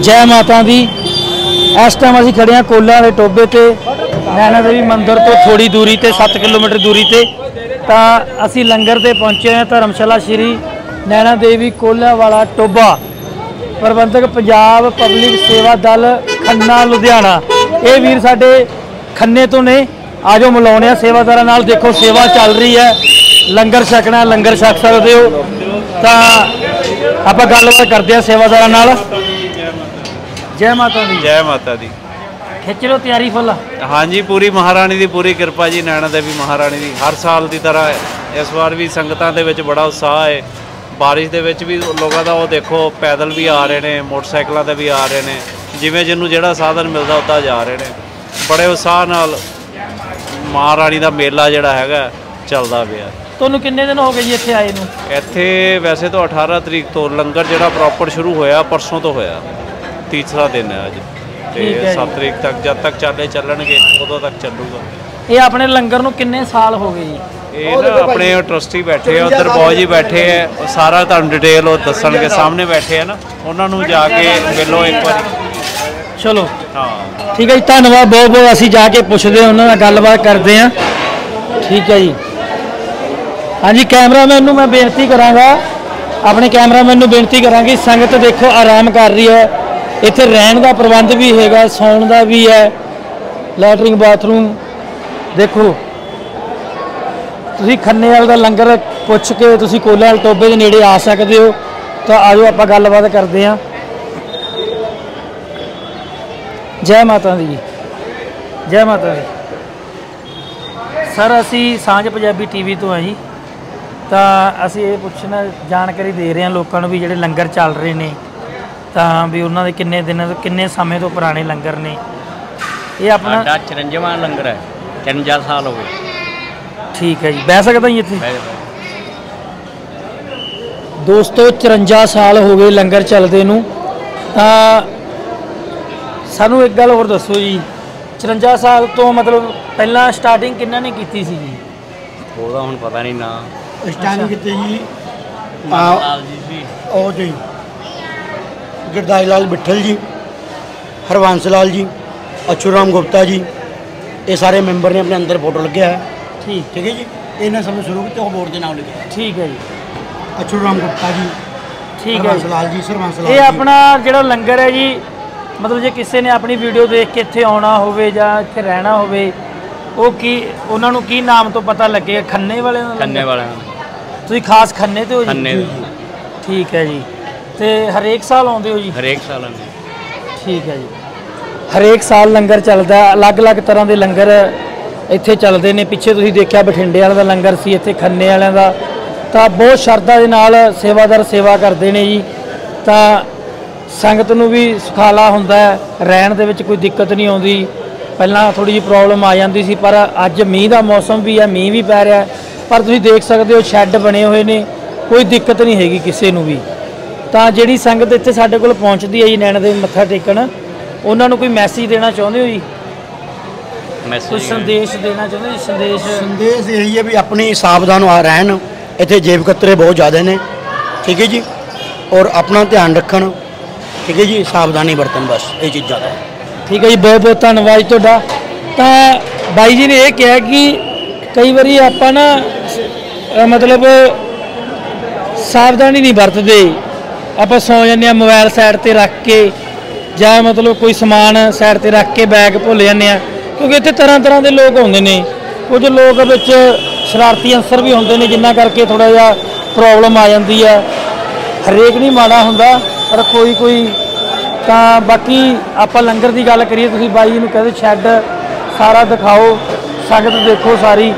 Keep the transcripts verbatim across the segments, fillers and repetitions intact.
जय माता दी। इस टाइम असीं खड़े हाँ कोला के टोबे ते नैना देवी मंदिर तो थोड़ी दूरी ते सत्त किलोमीटर दूरी ते तां असीं लंगर ते पहुँचे हैं धर्मशाला श्री नैना देवी कोला वाला टोबा। प्रबंधक पंजाब पब्लिक सेवा दल खन्ना लुधियाना, ये वीर साडे खन्ने तो ने। आजो मिलाने सेवादारां नाल, देखो सेवा चल रही है, लंगर छकना लंगर छक सकते हो। तो आप गलबात करते हैं सेवादारां नाल। जय माता दी। जय माता दी। खिच लो तैयारी फुल। हाँ जी, पूरी महारानी की पूरी कृपा जी, नैना देवी महारानी की। हर साल की तरह इस बार भी संगतां दे विच बड़ा उत्साह है। बारिश दे विच भी लोगों का वो देखो पैदल भी आ रहे हैं, मोटरसाइकिलों से भी आ रहे हैं, जिमें जिन्होंने जिहड़ा साधन मिलता उदा जा रहे हैं। बड़े उत्साह नाल महारानी का मेला जिहड़ा हैगा चलदा पिया। तुहानूं किन्ने दिन हो गए जी इत्थे आए नूं? इत्थे वैसे तो अठारह तरीक तो लंगर जिहड़ा प्रॉपर शुरू होया, परसों तो होया, तीसरा दिन है अज। तो सात तरीक तक जब तक चाले चलणगे उदों तक चलूगा। ये अपने लंगर नूं किन्ने साल हो गए जी? ये ना अपने ट्रस्टी बैठे हैं उधर, बहुत जी बैठे हैं, सारा तुहानूं डिटेल वो दस्सणगे, सामने बैठे हैं ना, उन्होंने जाके मिलो एक बार। चलो हाँ ठीक है जी, धन्यवाद बहुत बहुत। असीं जाके पुछदे हैं, उन्हां नाल गलबात करते हैं। ठीक है जी। हाँ जी, कैमरामैन नूं मैं बेनती करांगा, अपने कैमरामैन नूं बेनती करांगी, संगत देखो आराम कर रही है। इत्थे रहण का प्रबंध भी हैगा, सौण का भी है, लैटरिंग बाथरूम देखो। तुसीं खन्ने वाले दा लंगर पुछ के तुसीं कोला वाले टोबे के नेड़े आ सकते हो। तो आजो आपां गलबात करते हैं। जय माता दी। जय माता दी। सर असी सांझ पंजाबी टीवी तो हैं जी। तो असी ये पुछना जानकारी दे रहे हैं लोगों को भी जिहड़े लंगर चल रहे हैं, तो भी उन्होंने किन्ने दिन किन्ने समय तो पुराने लंगर ने। ये अपना चरंजावां लंगर है, चरंजा साल हो गए। ठीक है जी, बह सकता जी इत्थे? दोस्तों चरंजा साल हो गए लंगर चलते नूं। सानू एक गल होर दसो जी, चरंजा साल तो मतलब पहला स्टार्टिंग किन्ना ने कीती सी जी? ਉਹਦਾ ਹੁਣ पता नहीं ना। स्टार्टिंग की जी लाल जी सी ਉਹ ਜੀ ਗੁਰਦਾਸ ਲਾਲ ਬਿੱਠਲ जी, हरवंश लाल जी, अछू राम गुप्ता जी, ये सारे मैंबर ने अपने अंदर फोटो लगे है। ठीक ठीक है जी। इन्हें समय शुरू किया, वो बोर्ड के नाम लिखे। ठीक है जी। अछू राम गुप्ता जी, ठीक है हरवंश लाल जी, सरवंश लाल ये जी। अपना जो लंगर है जी, मतलब जो किसी ने अपनी वीडियो देख के इत्थे आना होवे जां इत्थे रहना होवे, वो की उन्हां नूं की नाम तो पता लगे? खन्ने वाले खन्ने वाले तुसीं खास खन्ने ते हो जी? खन्ने। ठीक है जी। तो हरेक साल आउंदे हो जी? हरेक साल आउंदे। ठीक है जी। हरेक साल लंगर चलता, अलग अलग तरह के लंगर इत्थे चलते हैं। पिछे तुसीं देखिया बठिंडे वाले दा लंगर सी, इत्थे खन्ने वालियां दा। तो बहुत श्रद्धा के नाल सेवादार सेवा करते हैं जी। तो संगत नूं भी सुखाला हुंदा है, रहण दे विच कोई दिक्कत नहीं आउंदी। पहलां थोड़ी जी प्रॉब्लम आ जाती सी, पर अज मींह का मौसम भी है, मींह भी पै रहा है, पर तुसीं देख सकते हो शैड बने हुए ने, कोई दिक्कत नहीं हैगी किसी नूं भी। तो जिहड़ी संगत इत्थे साडे कोल पहुँचती है जी नैना देवी मत्था टेकण, उन्होंने कोई मैसेज देना चाहते हो जी? कोई संदेश देना चाहते जी? संदेश संदेश यही है भी अपनी सावधान रहन। इत्थे जेब कतरे बहुत ज़्यादा ने। ठीक है जी। और अपना ध्यान रखन। ठीक है जी, सावधानी बरतन, बस ये चीज़ ज़्यादा। ठीक है जी, बहुत बहुत धन्यवाद तुहाडा। तो बाई जी ने यह कहा कि कई बारी आपां ना मतलब सावधानी नहीं बरतते, आपां सौ जाने मोबाइल साइड ते रख के ਜਾਂ मतलब कोई समान साइड ते रख के बैग भुल जाने, क्योंकि इत्थे तरह तरह के लोग आउंदे ने। कुछ लोग विच शरारती अंसर भी होंदे ने, जिन्हां करके थोड़ा जिहा प्रॉब्लम आ जाती है। हरेक नहीं माड़ा हुंदा, पर कोई कोई। तो बाकी आपां लंगर की गल करिए, तुसीं बाई जी नूं कहदे शैड सारा दिखाओ, संगत देखो सारी,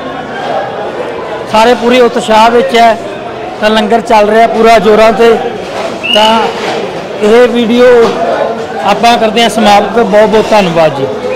सारे पूरे उत्साह विच है। तो लंगर चल रहा पूरा जोरां ते। तो यह वीडियो आपां करते हैं समाप्त। बहुत बहुत धन्यवाद जी।